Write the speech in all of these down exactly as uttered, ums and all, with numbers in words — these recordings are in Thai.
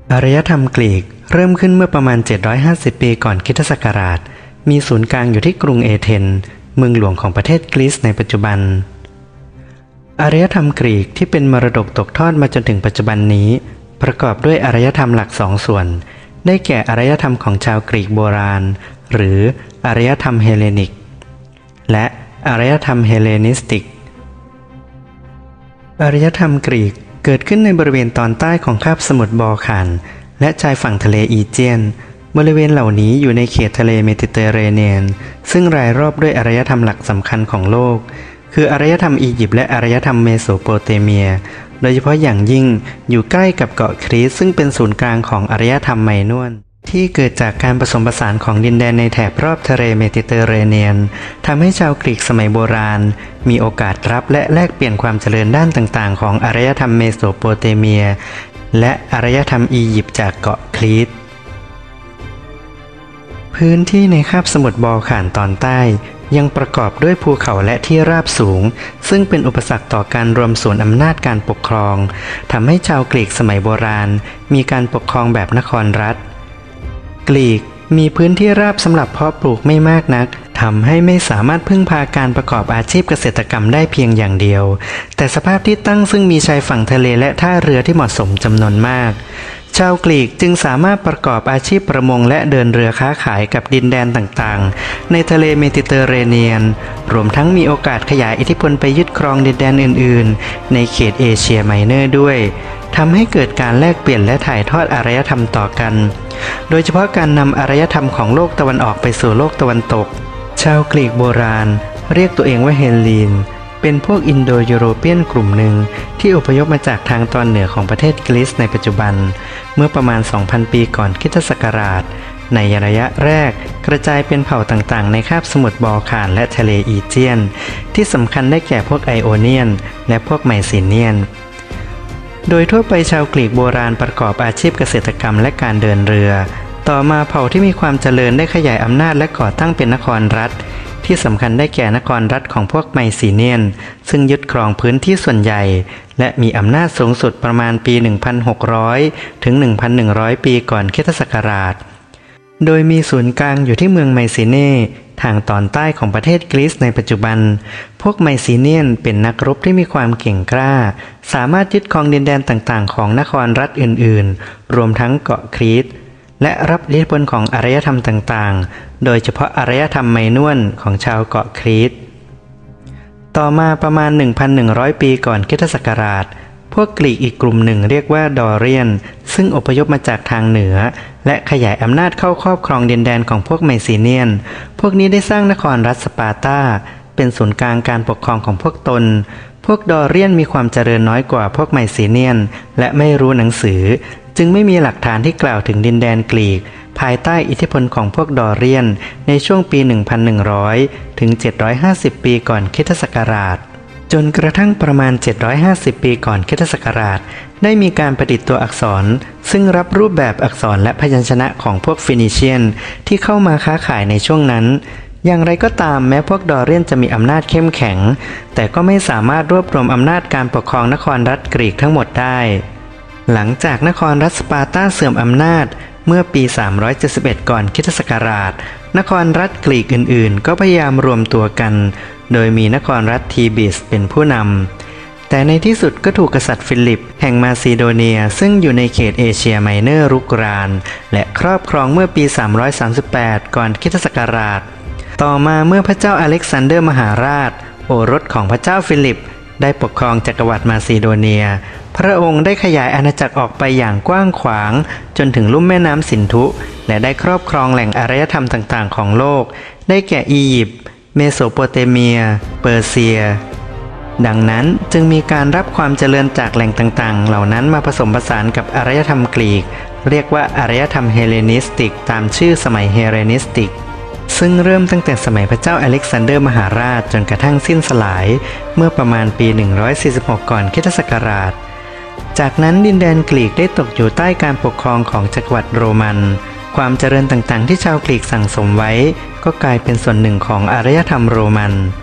อารยธรรมกรีกเริ่มขึ้นเมื่อประมาณเจ็ดร้อยห้าสิบปีก่อนคริสตศักราชมีศูนย์กลางอยู่ที่กรุงเอเธนเมืองหลวงของประเทศกรีซในปัจจุบันอารยธรรมกรีกที่เป็นมรดกตกทอดมาจนถึงปัจจุบันนี้ประกอบด้วยอารยธรรมหลักสองส่วนได้แก่อารยธรรมของชาวกรีกโบราณหรืออารยธรรมเฮเลนิกและอารยธรรมเฮเลนิสติกอารยธรรมกรีกเกิดขึ้นในบริเวณตอนใต้ของคาบสมุทรบอลข่านและชายฝั่งทะเลอีเจียนบริเวณเหล่านี้อยู่ในเขตทะเลเมดิเตอร์เรเนียนซึ่งรายรอบด้วยอารยธรรมหลักสำคัญของโลกคืออารยธรรมอียิปต์และอารยธรรมเมโสโปเตเมียโดยเฉพาะอย่างยิ่งอยู่ใกล้กับเกาะครีตซึ่งเป็นศูนย์กลางของอารยธรรมไมนวนที่เกิดจากการผสมผสานของดินแดนในแถบรอบทะเลเมดิเตอร์เรเนียนทำให้ชาวกรีกสมัยโบราณมีโอกาสรับและแลกเปลี่ยนความเจริญด้านต่างๆของอารยธรรมเมโสโปเตเมียและอารยธรรมอียิปต์จากเกาะครีตพื้นที่ในคาบสมุทรบอลข่านตอนใต้ยังประกอบด้วยภูเขาและที่ราบสูงซึ่งเป็นอุปสรรคต่อการรวมศูนย์อำนาจการปกครองทำให้ชาวกรีกสมัยโบราณมีการปกครองแบบนครรัฐกรีกมีพื้นที่ราบสำหรับเพาะปลูกไม่มากนักทำให้ไม่สามารถพึ่งพาการประกอบอาชีพเกษตรกรรมได้เพียงอย่างเดียวแต่สภาพที่ตั้งซึ่งมีชายฝั่งทะเลและท่าเรือที่เหมาะสมจำนวนมากชาวกรีกจึงสามารถประกอบอาชีพประมงและเดินเรือค้าขายกับดินแดนต่างๆในทะเลเมดิเตอร์เรเนียนรวมทั้งมีโอกาสขยายอิทธิพลไปยึดครองดินแดนอื่นๆในเขตเอเชียไมเนอร์ด้วยทำให้เกิดการแลกเปลี่ยนและถ่ายทอดอารยธรรมต่อกันโดยเฉพาะการนำอารยธรรมของโลกตะวันออกไปสู่โลกตะวันตกชาวกรีกโบราณเรียกตัวเองว่าเฮลลีนเป็นพวกอินโดยุโรเปียนกลุ่มหนึ่งที่อพยพมาจากทางตอนเหนือของประเทศกรีซในปัจจุบันเมื่อประมาณ สองพัน ปีก่อนคริสตศักราชในระยะแรกกระจายเป็นเผ่าต่างๆในคาบสมุทรบอลข่านและทะเลอีเจียนที่สำคัญได้แก่พวกไอโอเนียนและพวกไมซีเนียนโดยทั่วไปชาวกรีกโบราณประกอบอาชีพเกษตรกรรมและการเดินเรือต่อมาเผ่าที่มีความเจริญได้ขยายอำนาจและก่อตั้งเป็นนครรัฐที่สำคัญได้แก่นครรัฐของพวกไมซีเนียนซึ่งยึดครองพื้นที่ส่วนใหญ่และมีอำนาจสูงสุดประมาณปี หนึ่งพันหกร้อย ถึง หนึ่งพันหนึ่งร้อย ปีก่อนคริสตศักราชโดยมีศูนย์กลางอยู่ที่เมืองไมซีเน่ทางตอนใต้ของประเทศกรีซในปัจจุบันพวกไมซีเนียนเป็นนักรบที่มีความเก่งกล้าสามารถยึดครองดินแดนต่างๆของนครรัฐอื่นๆรวมทั้งเกาะครีตและรับอิทธิพลของอารยธรรมต่างๆโดยเฉพาะอารยธรรมไมนวนของชาวเกาะครีตต่อมาประมาณ หนึ่งพันหนึ่งร้อย ปีก่อนคริสตศักราชพวกกรีกอีกกลุ่มหนึ่งเรียกว่าดอเรียนซึ่งอพยพมาจากทางเหนือและขยายอำนาจเข้าครอบครองดินแดนของพวกไมซีเนียนพวกนี้ได้สร้างนครรัฐสปาร์ตาเป็นศูนย์กลางการปกครองของพวกตนพวกดอเรียนมีความเจริญน้อยกว่าพวกไมซีเนียนและไม่รู้หนังสือจึงไม่มีหลักฐานที่กล่าวถึงดินแดนกรีกภายใต้อิทธิพลของพวกดอเรียนในช่วงปี หนึ่งพันหนึ่งร้อย ถึง เจ็ดร้อยห้าสิบ ปีก่อนคริสตศักราชจนกระทั่งประมาณ เจ็ดร้อยห้าสิบ ปีก่อนคริสตศักราชได้มีการประดิษฐ์ตัวอักษรซึ่งรับรูปแบบอักษรและพยัญชนะของพวกฟินิเชียนที่เข้ามาค้าขายในช่วงนั้นอย่างไรก็ตามแม้พวกดอเรียนจะมีอำนาจเข้มแข็งแต่ก็ไม่สามารถรวบรวมอำนาจการปกครองนครรัฐกรีกทั้งหมดได้หลังจากนครรัฐสปาร์ตาเสื่อมอำนาจเมื่อปี สามร้อยเจ็ดสิบเอ็ด ก่อนคริสตศักราชนครรัฐกรีกอื่นๆก็พยายามรวมตัวกันโดยมีนครรัฐทีบิสเป็นผู้นำแต่ในที่สุดก็ถูกกษัตริย์ฟิลิปแห่งมาซิโดเนียซึ่งอยู่ในเขตเอเชียไมเนอร์รุกรานและครอบครองเมื่อปี สามร้อยสามสิบแปด ก่อนคริสตศักราชต่อมาเมื่อพระเจ้าอเล็กซานเดอร์มหาราชโอรสของพระเจ้าฟิลิปได้ปกครองจักรวรรดิมาซิโดเนียพระองค์ได้ขยายอาณาจักรออกไปอย่างกว้างขวางจนถึงลุ่มแม่น้ำสินธุและได้ครอบครองแหล่งอารยธรรมต่างๆของโลกได้แก่อียิปต์เมโสโปเตเมียเปอร์เซียดังนั้นจึงมีการรับความเจริญจากแหล่งต่างๆเหล่านั้นมาผสมผสานกับอารยธรรมกรีกเรียกว่าอารยธรรมเฮเลนิสติกตามชื่อสมัยเฮเลนิสติกซึ่งเริ่มตั้งแต่สมัยพระเจ้าอเล็กซานเดอร์มหาราชจนกระทั่งสิ้นสลายเมื่อประมาณปี หนึ่งร้อยสี่สิบหก ก่อนคริสตศักราชจากนั้นดินแดนกรีกได้ตกอยู่ใต้การปกครองของจักรวรรดิโรมันความเจริญต่างๆที่ชาวกรีกสั่งสมไว้ก็กลายเป็นส่วนหนึ่งของอารยธรรมโรมัน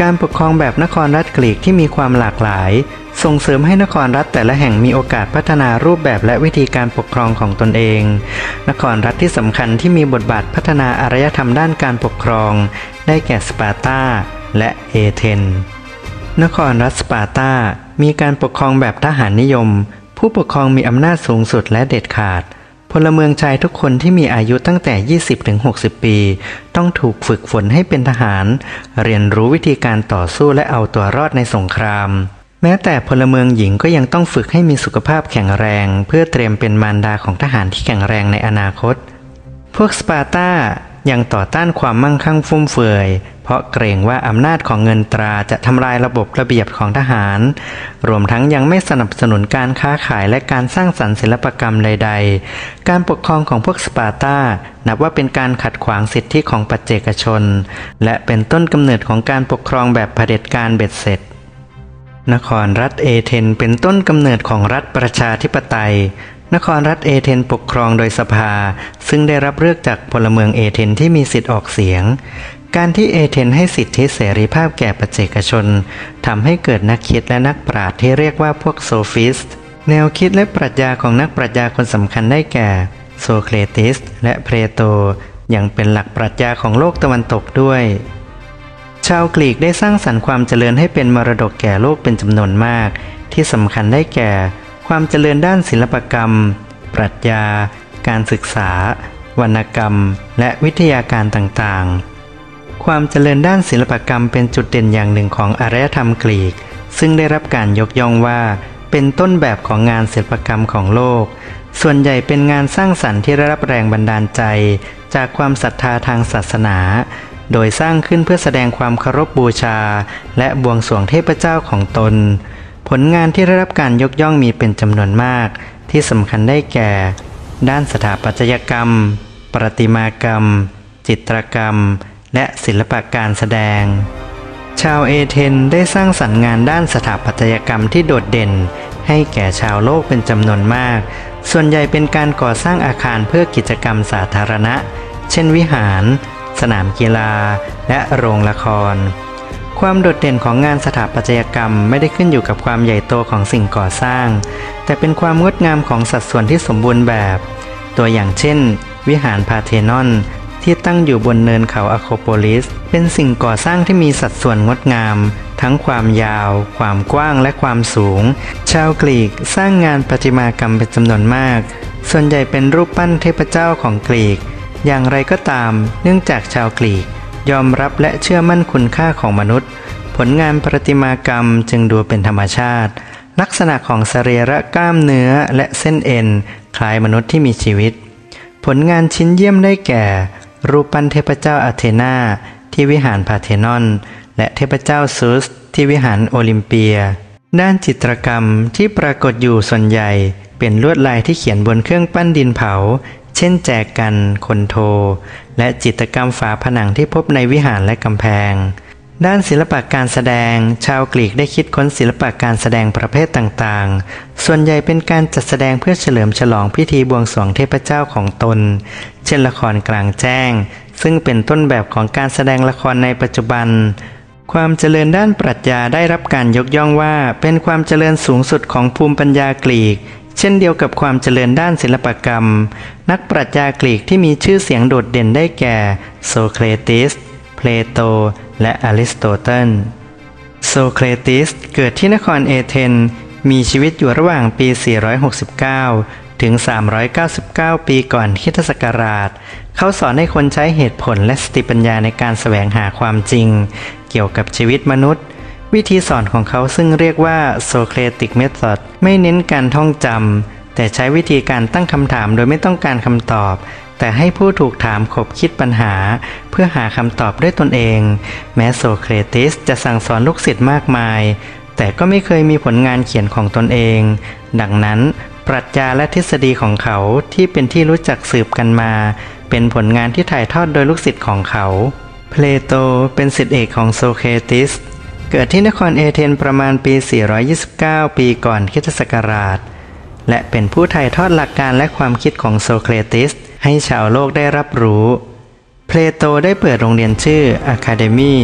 การปกครองแบบนครรัฐกรีกที่มีความหลากหลายส่งเสริมให้นครรัฐแต่ละแห่งมีโอกาสพัฒนารูปแบบและวิธีการปกครองของตนเองนครรัฐที่สำคัญที่มีบทบาทพัฒนาอารยธรรมด้านการปกครองได้แก่สปาร์ตาและเอเธนนครรัฐสปาร์ตามีการปกครองแบบทหารนิยมผู้ปกครองมีอำนาจสูงสุดและเด็ดขาดพลเมืองชายทุกคนที่มีอายุตั้งแต่ ยี่สิบถึงหกสิบ ปีต้องถูกฝึกฝนให้เป็นทหารเรียนรู้วิธีการต่อสู้และเอาตัวรอดในสงครามแม้แต่พลเมืองหญิงก็ยังต้องฝึกให้มีสุขภาพแข็งแรงเพื่อเตรียมเป็นมารดาของทหารที่แข็งแรงในอนาคตพวกสปาร์ตายังต่อต้านความมั่งคั่งฟุ่มเฟือยเพราะเกรงว่าอำนาจของเงินตราจะทำลายระบบระเบียบของทหารรวมทั้งยังไม่สนับสนุนการค้าขายและการสร้างสรรค์ศิลปกรรมใดๆการปกครองของพวกสปาร์ตานับว่าเป็นการขัดขวางสิทธิของปัจเจกชนและเป็นต้นกำเนิดของการปกครองแบบเผด็จการเบ็ดเสร็จนครรัฐเอเธนเป็นต้นกำเนิดของรัฐประชาธิปไตยนครรัฐเอเธนปกครองโดยสภาซึ่งได้รับเลือกจากพลเมืองเอเธนที่มีสิทธิ์ออกเสียงการที่เอเธนให้สิทธิเสรีภาพแก่ปัจเจกชนทำให้เกิดนักคิดและนักปราชญ์ที่เรียกว่าพวกโซฟิสต์แนวคิดและปรัชญาของนักปรัชญาคนสำคัญได้แก่โซเครติสและเพลโตยังเป็นหลักปรัชญาของโลกตะวันตกด้วยชาวกรีกได้สร้างสรรค์ความเจริญให้เป็นมรดกแก่โลกเป็นจำนวนมากที่สำคัญได้แก่ความเจริญด้านศิลปกรรมปรัชญาการศึกษาวรรณกรรมและวิทยาการต่างๆความเจริญด้านศิลปกรรมเป็นจุดเด่นอย่างหนึ่งของอารยธรรมกรีกซึ่งได้รับการยกย่องว่าเป็นต้นแบบของงานศิลปกรรมของโลกส่วนใหญ่เป็นงานสร้างสรรค์ที่ได้รับแรงบันดาลใจจากความศรัทธาทางศาสนาโดยสร้างขึ้นเพื่อแสดงความเคารพบูชาและบวงสรวงเทพเจ้าของตนผลงานที่ได้รับการยกย่องมีเป็นจำนวนมากที่สำคัญได้แก่ด้านสถาปัตยกรรมประติมากรรมจิตรกรรมและศิลปะการแสดงชาวเอเธนได้สร้างสรรค์งานด้านสถาปัตยกรรมที่โดดเด่นให้แก่ชาวโลกเป็นจำนวนมากส่วนใหญ่เป็นการก่อสร้างอาคารเพื่อกิจกรรมสาธารณะเช่นวิหารสนามกีฬาและโรงละครความโดดเด่นของงานสถาปัตยกรรมไม่ได้ขึ้นอยู่กับความใหญ่โตของสิ่งก่อสร้างแต่เป็นความงดงามของสัดส่วนที่สมบูรณ์แบบตัวอย่างเช่นวิหารพาเทนอนที่ตั้งอยู่บนเนินเขาอะโครโปลิสเป็นสิ่งก่อสร้างที่มีสัดส่วนงดงามทั้งความยาวความกว้างและความสูงชาวกรีกสร้างงานประติมากรรมเป็นจำนวนมากส่วนใหญ่เป็นรูปปั้นเทพเจ้าของกรีกอย่างไรก็ตามเนื่องจากชาวกรีกยอมรับและเชื่อมั่นคุณค่าของมนุษย์ผลงานประติมากรรมจึงดูเป็นธรรมชาติลักษณะของสรีระกล้ามเนื้อและเส้นเอ็นคล้ายมนุษย์ที่มีชีวิตผลงานชิ้นเยี่ยมได้แก่รูปปั้นเทพเจ้าอาเธนาที่วิหารพาเทนอนและเทพเจ้าซูสที่วิหารโอลิมเปียด้านจิตรกรรมที่ปรากฏอยู่ส่วนใหญ่เป็นลวดลายที่เขียนบนเครื่องปั้นดินเผาเช่นแจกันคนโทและจิตรกรรมฝาผนังที่พบในวิหารและกำแพงด้านศิลปะการแสดงชาวกรีกได้คิดค้นศิลปะการแสดงประเภทต่างๆส่วนใหญ่เป็นการจัดแสดงเพื่อเฉลิมฉลองพิธีบวงสรวงเทพเจ้าของตนเช่นละครกลางแจ้งซึ่งเป็นต้นแบบของการแสดงละครในปัจจุบันความเจริญด้านปรัชญาได้รับการยกย่องว่าเป็นความเจริญสูงสุดของภูมิปัญญากรีกเช่นเดียวกับความเจริญด้านศิลปกรรมนักปรัชญากรีกที่มีชื่อเสียงโดดเด่นได้แก่โซเครติสเพลโตและอริสโตเติลโซเครติสเกิดที่นครเอเธนมีชีวิตอยู่ระหว่างปี สี่ร้อยหกสิบเก้า ถึง สามร้อยเก้าสิบเก้า ปีก่อนคริสตศักราชเขาสอนให้คนใช้เหตุผลและสติปัญญาในการแสวงหาความจริงเกี่ยวกับชีวิตมนุษย์วิธีสอนของเขาซึ่งเรียกว่าโซเครติกเมธอดไม่เน้นการท่องจำแต่ใช้วิธีการตั้งคำถามโดยไม่ต้องการคำตอบแต่ให้ผู้ถูกถามคบคิดปัญหาเพื่อหาคำตอบด้วยตนเองแม้โซเครติสจะสั่งสอนลูกศิษย์มากมายแต่ก็ไม่เคยมีผลงานเขียนของตนเองดังนั้นปรัชญาและทฤษฎีของเขาที่เป็นที่รู้จักสืบกันมาเป็นผลงานที่ถ่ายทอดโดยลูกศิษย์ของเขาเพลโตเป็นศิษย์เอกของโซเครติสเกิดที่นครเอเธนประมาณปี สี่ร้อยยี่สิบเก้า ปีก่อนคริสตศักราชและเป็นผู้ถ่ายทอดหลักการและความคิดของโซเครติสให้ชาวโลกได้รับรู้เพลโตได้เปิดโรงเรียนชื่อ Academy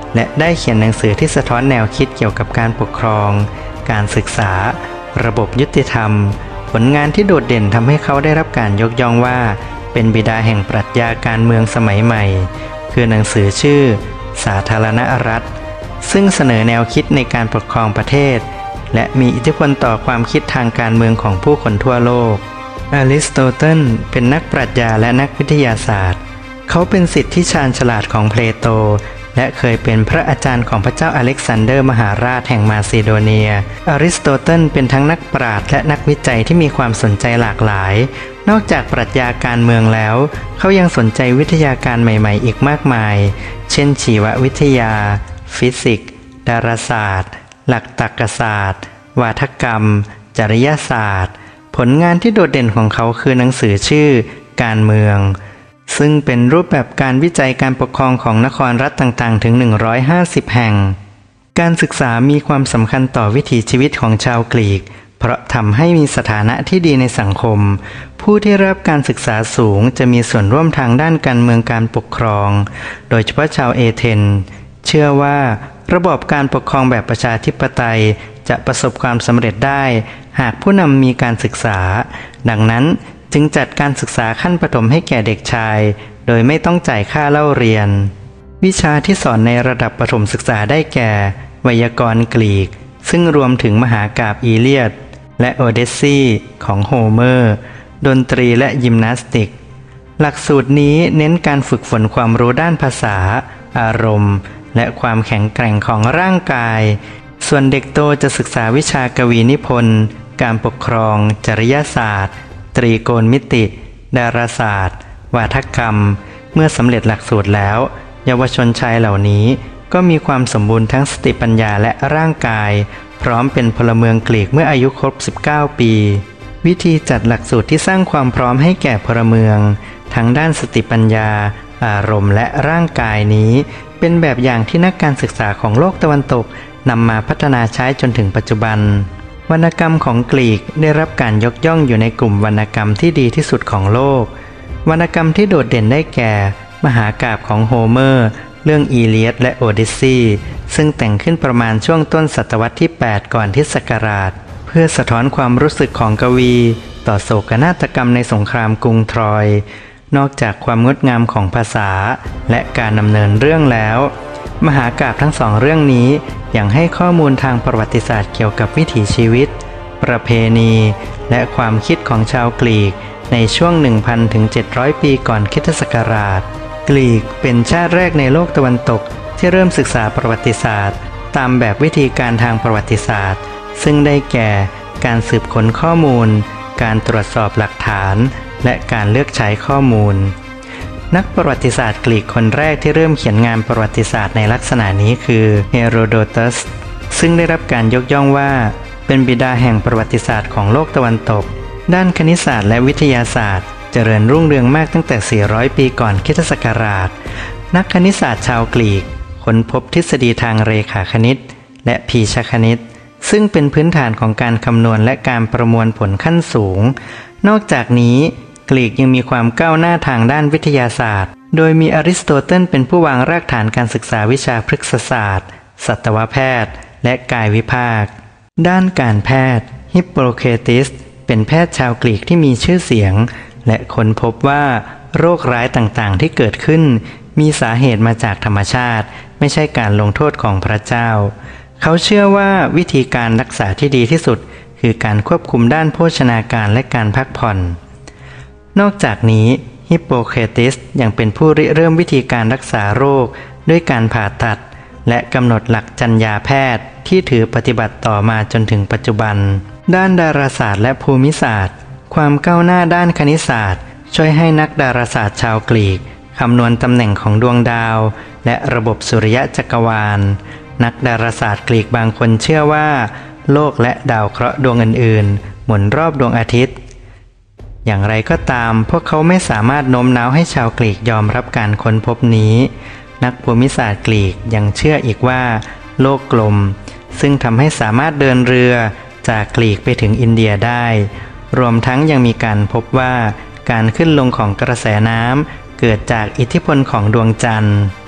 และได้เขียนหนังสือที่สะท้อนแนวคิดเกี่ยวกับการปกครองการศึกษาระบบยุติธรรมผลงานที่โดดเด่นทำให้เขาได้รับการยกย่องว่าเป็นบิดาแห่งปรัชญาการเมืองสมัยใหม่คือหนังสือชื่อสาธารณรัฐซึ่งเสนอแนวคิดในการปกครองประเทศและมีอิทธิพลต่อความคิดทางการเมืองของผู้คนทั่วโลกอริสโตเติลเป็นนักปรัชญาและนักวิทยาศาสตร์เขาเป็นศิษย์ที่ชาญฉลาดของเพลโตและเคยเป็นพระอาจารย์ของพระเจ้าอเล็กซานเดอร์มหาราชแห่งมาซิโดเนียอริสโตเติลเป็นทั้งนักปราชญ์และนักวิจัยที่มีความสนใจหลากหลายนอกจากปรัชญาการเมืองแล้วเขายังสนใจวิทยาการใหม่ๆอีกมากมายเช่นชีววิทยาฟิสิกส์ดาราศาสตร์หลักตรรกศาสตร์วาทกรรมจริยศาสตร์ผลงานที่โดดเด่นของเขาคือหนังสือชื่อการเมืองซึ่งเป็นรูปแบบการวิจัยการปกครองของนครรัฐต่างๆถึงหนึ่งร้อยห้าสิบแห่งการศึกษามีความสำคัญต่อวิถีชีวิตของชาวกรีกเพราะทำให้มีสถานะที่ดีในสังคมผู้ที่รับการศึกษาสูงจะมีส่วนร่วมทางด้านการเมืองการปกครองโดยเฉพาะชาวเอเธนเชื่อว่าระบอบการปกครองแบบประชาธิปไตยจะประสบความสำเร็จได้หากผู้นำมีการศึกษาดังนั้นจึงจัดการศึกษาขั้นประถมให้แก่เด็กชายโดยไม่ต้องจ่ายค่าเล่าเรียนวิชาที่สอนในระดับประถมศึกษาได้แก่ไวยากรณ์กรีกซึ่งรวมถึงมหากาพย์อีเลียดและโอเดสซีของโฮเมอร์ดนตรีและยิมนาสติกหลักสูตรนี้เน้นการฝึกฝนความรู้ด้านภาษาอารมณ์และความแข็งแกร่งของร่างกายส่วนเด็กโตจะศึกษาวิชากวีนิพนธ์การปกครองจริยศาสตร์ตรีโกณมิติดาราศาสตร์วาทกรรมเมื่อสำเร็จหลักสูตรแล้วเยาวชนชายเหล่านี้ก็มีความสมบูรณ์ทั้งสติปัญญาและร่างกายพร้อมเป็นพลเมืองกรีกเมื่ออายุครบสิบเก้าปีวิธีจัดหลักสูตรที่สร้างความพร้อมให้แก่พลเมืองทั้งด้านสติปัญญาอารมณ์และร่างกายนี้เป็นแบบอย่างที่นักการศึกษาของโลกตะวันตกนำมาพัฒนาใช้จนถึงปัจจุบันวรรณกรรมของกรีกได้รับการยกย่องอยู่ในกลุ่มวรรณกรรมที่ดีที่สุดของโลกวรรณกรรมที่โดดเด่นได้แก่มหากาพย์ของโฮเมอร์เรื่องอีเลียดและโอดิสซีซึ่งแต่งขึ้นประมาณช่วงต้นศตวรรษที่แปดก่อนคริสต์ศักราชเพื่อสะท้อนความรู้สึกของกวีต่อโศกนาฏกรรมในสงครามกรุงทรอยนอกจากความงดงามของภาษาและการดำเนินเรื่องแล้วมหากาพย์ทั้งสองเรื่องนี้ยังให้ข้อมูลทางประวัติศาสตร์เกี่ยวกับวิถีชีวิตประเพณีและความคิดของชาวกรีกในช่วง หนึ่งพัน ถึง เจ็ดร้อย ปีก่อนคริสตศักราชกรีกเป็นชาติแรกในโลกตะวันตกที่เริ่มศึกษาประวัติศาสตร์ตามแบบวิธีการทางประวัติศาสตร์ซึ่งได้แก่การสืบค้นข้อมูลการตรวจสอบหลักฐานและการเลือกใช้ข้อมูลนักประวัติศาสตร์กรีกคนแรกที่เริ่มเขียนงานประวัติศาสตร์ในลักษณะนี้คือเฮโรโดตัสซึ่งได้รับการยกย่องว่าเป็นบิดาแห่งประวัติศาสตร์ของโลกตะวันตกด้านคณิตศาสตร์และวิทยาศาสตร์เจริญรุ่งเรืองมากตั้งแต่สี่ร้อยปีก่อนคริสตศักราชนักคณิตศาสตร์ชาวกรีกค้นพบทฤษฎีทางเรขาคณิตและพีชคณิตซึ่งเป็นพื้นฐานของการคำนวณและการประมวลผลขั้นสูงนอกจากนี้กรีกยังมีความก้าวหน้าทางด้านวิทยาศาสตร์โดยมีอริสโตเติลเป็นผู้วางรากฐานการศึกษาวิชาพฤกษศาสตร์สัตวแพทย์และกายวิภาคด้านการแพทย์ฮิปโปเครติสเป็นแพทย์ชาวกรีกที่มีชื่อเสียงและค้นพบว่าโรคร้ายต่างๆที่เกิดขึ้นมีสาเหตุมาจากธรรมชาติไม่ใช่การลงโทษของพระเจ้าเขาเชื่อว่าวิธีการรักษาที่ดีที่สุดคือการควบคุมด้านโภชนาการและการพักผ่อนนอกจากนี้ฮิปโปเครติสยังเป็นผู้ริเริ่มวิธีการรักษาโรคด้วยการผ่าตัดและกำหนดหลักจรรยาแพทย์ที่ถือปฏิบัติต่อมาจนถึงปัจจุบันด้านดาราศาสตร์และภูมิศาสตร์ความก้าวหน้าด้านคณิตศาสตร์ช่วยให้นักดาราศาสตร์ชาวกรีกคำนวณตำแหน่งของดวงดาวและระบบสุริยะจักรวาลนักดาราศาสตร์กรีกบางคนเชื่อว่าโลกและดาวเคราะห์ดวงอื่นๆหมุนรอบดวงอาทิตย์อย่างไรก็ตามพวกเขาไม่สามารถโน้มน้าวให้ชาวกรีกยอมรับการค้นพบนี้นักภูมิศาสตร์กรีกยังเชื่ออีกว่าโลกกลมซึ่งทำให้สามารถเดินเรือจากกรีกไปถึงอินเดียได้รวมทั้งยังมีการพบว่าการขึ้นลงของกระแสน้ำเกิดจากอิทธิพลของดวงจันทร์